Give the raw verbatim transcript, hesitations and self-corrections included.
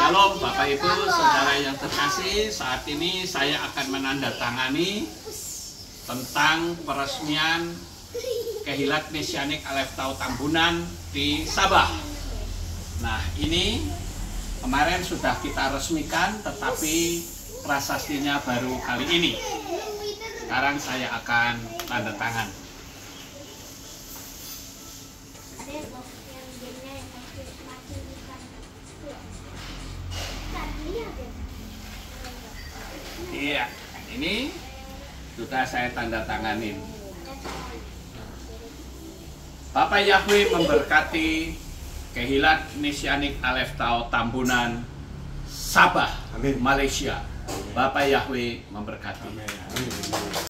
Shalom Bapak Ibu, saudara yang terkasih. Saat ini saya akan menandatangani tentang peresmian Kehilat Mesianik Aleph Tau Tambunan di Sabah. Nah, ini kemarin sudah kita resmikan, tetapi prasastinya baru kali ini. Sekarang saya akan tanda tangan. Iya, ini sudah saya tanda tanganin. Bapak Yahweh memberkati Kehilat Mesianik Aleph Tau Tambunan Sabah, Amin. Malaysia. Bapak Yahweh memberkati. Amin.